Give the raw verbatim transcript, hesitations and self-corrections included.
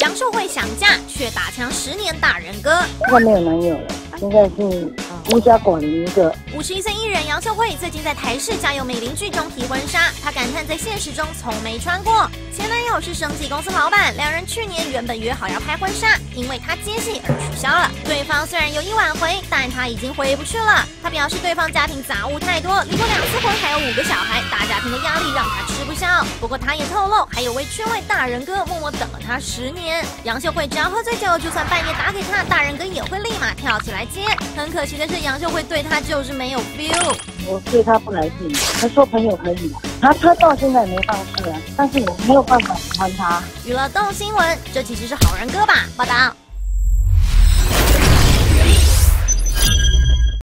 杨秀慧想嫁，却打枪十年大人哥。 现在没有男友了，现在是孤家寡人一个。 五十一岁艺人杨秀慧最近在台视《家有美邻居》中披婚纱，她感叹在现实中从没穿过。前男友是生技公司老板，两人去年原本约好要拍婚纱，因为他接戏而取消了。对方虽然有意挽回，但他已经回不去了。他表示对方家庭杂物太多，离过两次婚，还有五个小孩，大家庭的压力让他吃不消。不过他也透露，还有位圈外大人哥默默等了他十年。杨秀慧只要喝醉酒，就算半夜打给他，大人哥也会立马跳起来接。很可惜的是，杨秀慧对他就是没有 feel。 我对他不来劲，他说朋友可以，他他到现在没放弃啊，但是我没有办法喜欢他。 娱乐动新闻，这其实是好人哥吧？报道。